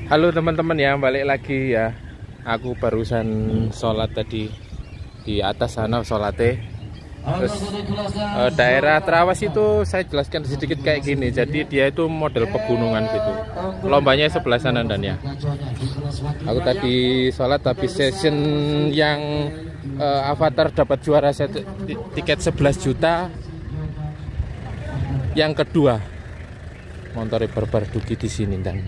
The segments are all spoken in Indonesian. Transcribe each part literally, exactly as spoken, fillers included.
Halo teman-teman ya, balik lagi ya. Aku barusan sholat tadi di atas sana sholatnya. Terus eh, daerah Trawas itu saya jelaskan sedikit kayak gini. Jadi dia itu model pegunungan gitu. Lombanya sebelah sana dan ya. Aku tadi sholat habis session yang eh, Avatar dapat juara set, tiket sebelas juta. Yang kedua, montore barbar dugi di sini dan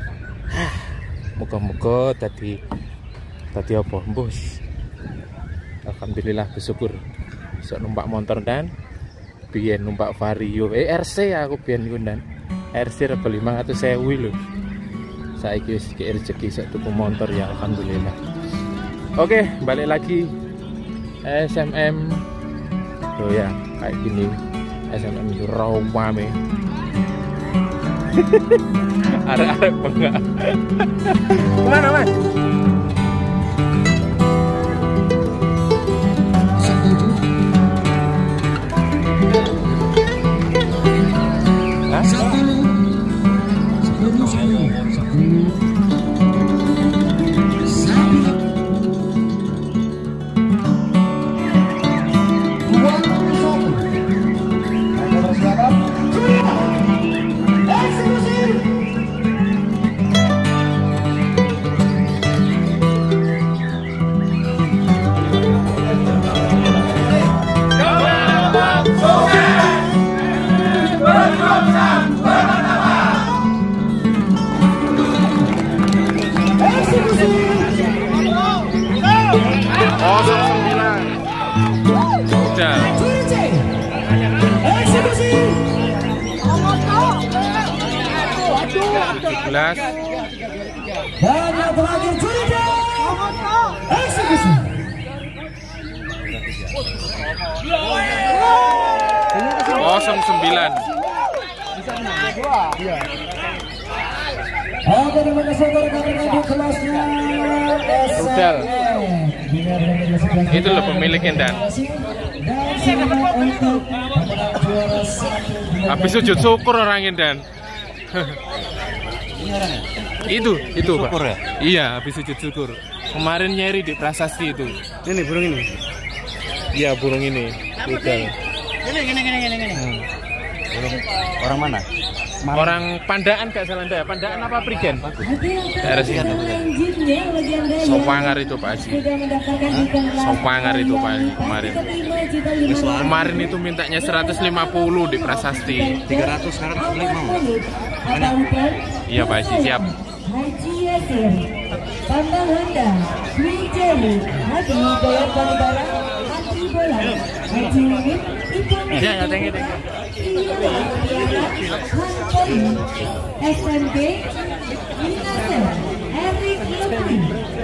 moga-moga tadi tadi apa bos. Alhamdulillah bersyukur bisa numpak motor dan biyen numpak Vario eh R C aku biyen iku dan R C rego lima ratus ribu lho. Saiki wis rezeki sak tuku motor ya alhamdulillah. Oke, balik lagi S M M. Oh ya, kayak gini S M M itu rawame. Arek-arek bengak. Kemana mas? Belas. Dan yang terakhir Jurida eksekusi. Kosong sembilan. Oke, terima kasih rekan-rekan di kelasnya S M M. Itu loh pemiliknya dan. Habis sujud syukur orangnya dan. Itu, itu syukur, Pak. Ya? Iya, habis sujud syukur. Kemarin nyari di prasasti itu. Ini burung ini. Iya, burung ini. Udah. Ini gini gini gini gini. Hmm. Burung orang mana? Mana? Orang Pandaan gak salah ya. Pandaan apa Prigen? Daerah sini. Sopangar itu Pak Haji. Sopangar itu Pak Haji kemarin. Kemarin itu mintanya seratus lima puluh di prasasti. tiga ratus sekarang beli mau. Iya Pak Haji siap. Haji Yasir, Bambang Honda, Dwi Jeli, Hadi Bayat Banibara, Haji Bola, Haji Wimit, Ibu Ya, ya, thank you, thank you. S M G, Inasel, Erik Lutfi,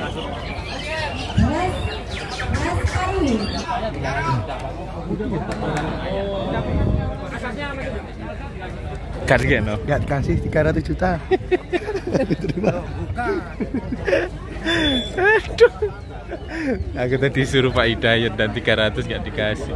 Mas Mas Arwi. Kargen no? Gak dikasih tiga ratus juta. Diterima. Aduh. Aku tadi suruh Pak Hidayat dan tiga ratus gak dikasih.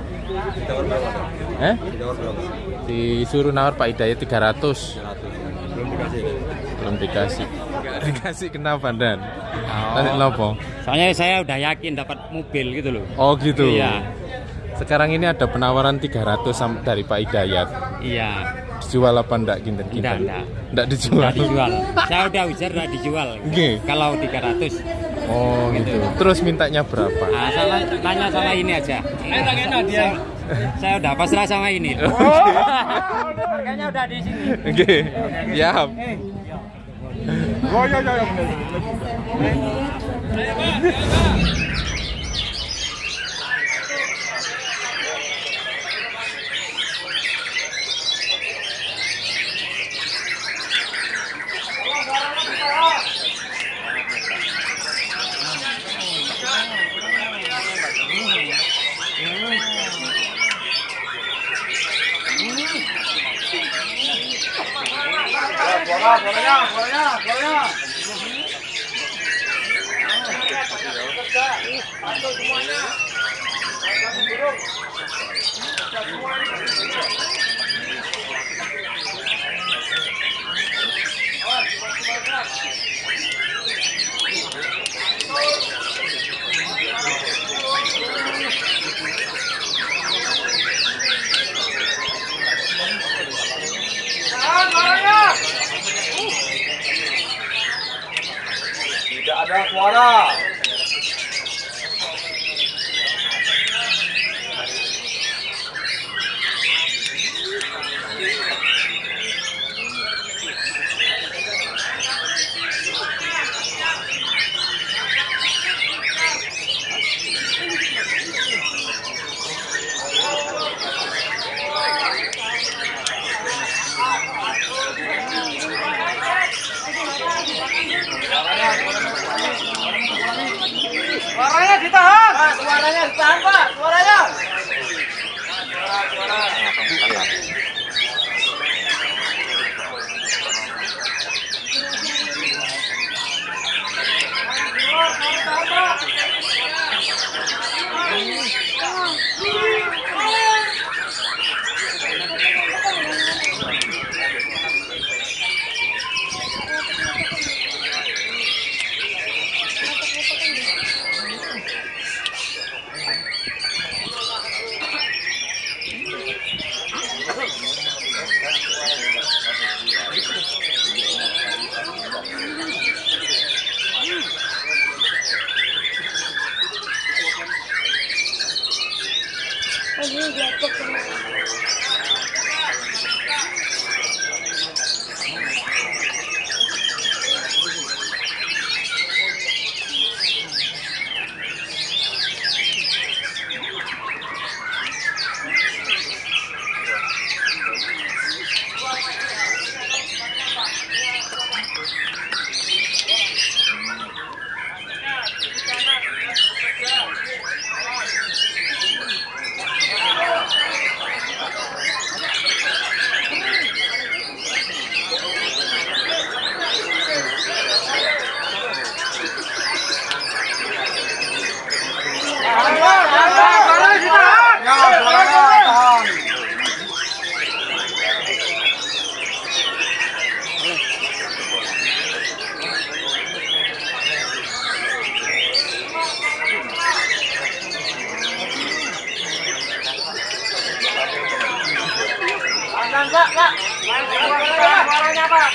Eh? Disuruh nawar Pak Hidayat tiga ratus. Belum dikasih. Belum dikasih. Gak dikasih kenapa dan? Nanti Oh. lopo. Soalnya saya udah yakin dapat mobil gitu loh. Oh gitu. Iya. Sekarang ini ada penawaran tiga ratus dari Pak Hidayat. Iya. Dijual apa enggak ginten-ginten? Enggak, enggak. Enggak dijual. Enggak dijual. Saya udah ujar enggak dijual. Oke. Kalau tiga ratus. Oh gitu. Terus mintanya berapa? Nah, sama tanya sama ini aja. Saya, saya udah pasrah sama ini. Oh. Harganya udah di sini. Oke. Siap. Oh iya iya. Bola, bolanya, bolanya, bolanya. Satu semuanya. Satu burung. Satu semuanya. Oh, cuma cuma suara. Suaranya ditahan. Pak, suaranya ditahan, Pak. Suaranya. Pak, Pak. Suaranya, Pak.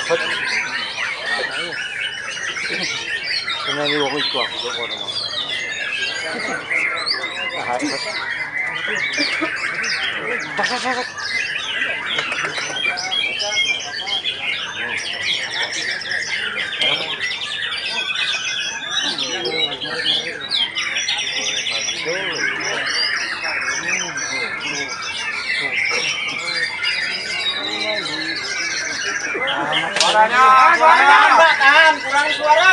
Penyanyi wong iku aku kok ngono. Suaranya, suaranya, Mbak, tahan, kurangi suara.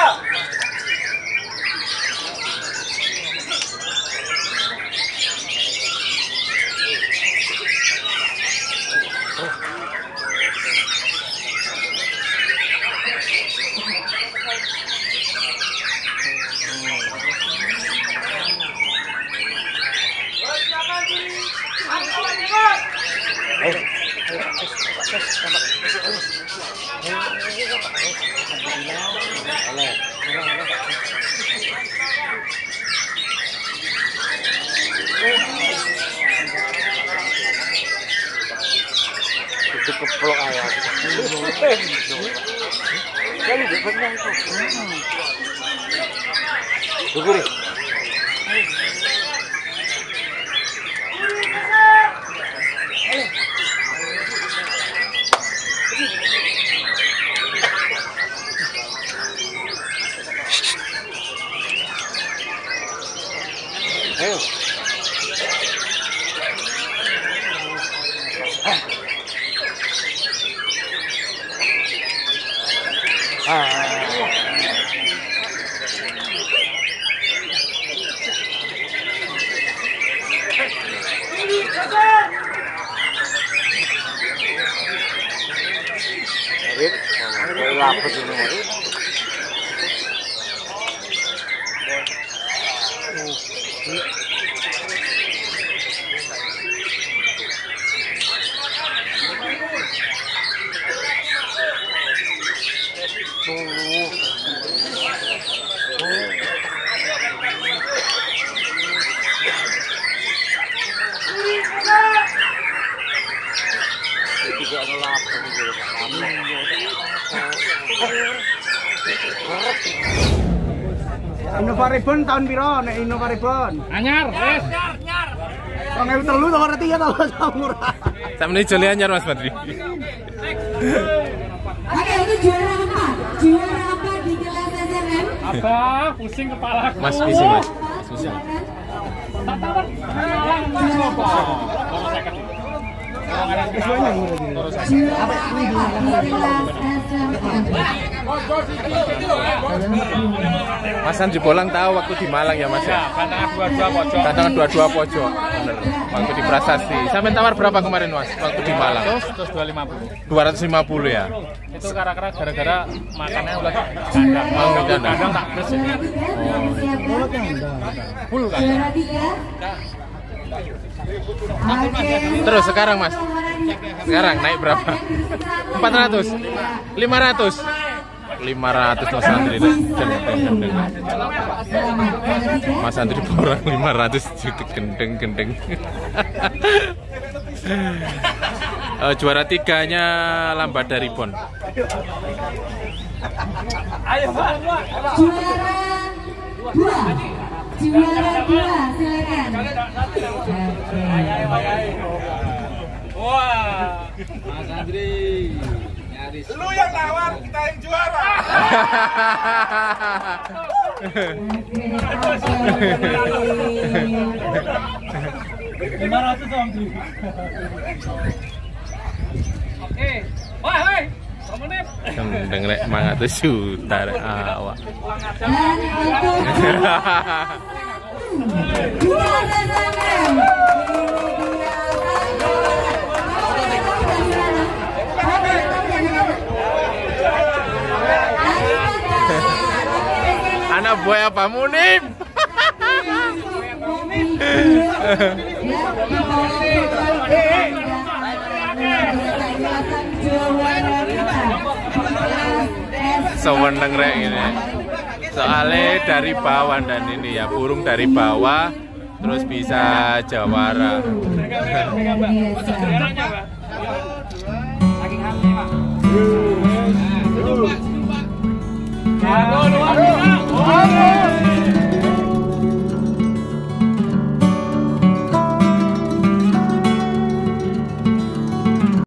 Itu keplok ayam. Kan udah pernah itu. Duguri. Ayo. Ah. Arit, mau lapet ini Arit. Juga ngelapet juga. Innova Ribbon tahun piro nek Innova Ribbon? Anyar, wis. Wong ewu telu to ora tiga to murah. Sampe joli anyar Mas Badri. Oke, itu juara apa? Juara apa di kelas S M M? Apa? Pusing kepala. Mas pusing Mas. Pusing. Juara Mas Andri Bolang tahu waktu di Malang ya Mas ya? Kandangan dua-dua pojok. Kandangan dua-dua pojok. Bener. Waktu di Prasasti. Sampai tawar berapa kemarin Mas? Waktu di Malang? Terus dua ratus lima puluh. dua ratus lima puluh ya. Itu gara-gara gara-gara makannya udah kandang. Oh, kandang. Kandang tak terus. Full kan. Juara tiga. Oke. Terus sekarang Mas? Sekarang naik berapa? empat ratus? lima ratus? lima ratus Mas Andri. Mas Andri Bolang lima ratus juga gendeng-gendeng. uh, juara tiganya Lambada Ribbon. Juara dua. Juara dua, silakan. Wah, Mas Andri nyaris. Lu yang lawan, kita yang juara. lima ratus Om. Oke. Wah, hei. Gendeng rek lima ratus juta rek awak. Dan untuk juara S M M. Anak buah apa Munib? Seweneng rek ini. Soalnya dari bawah dan ini ya burung dari bawah terus bisa jawara.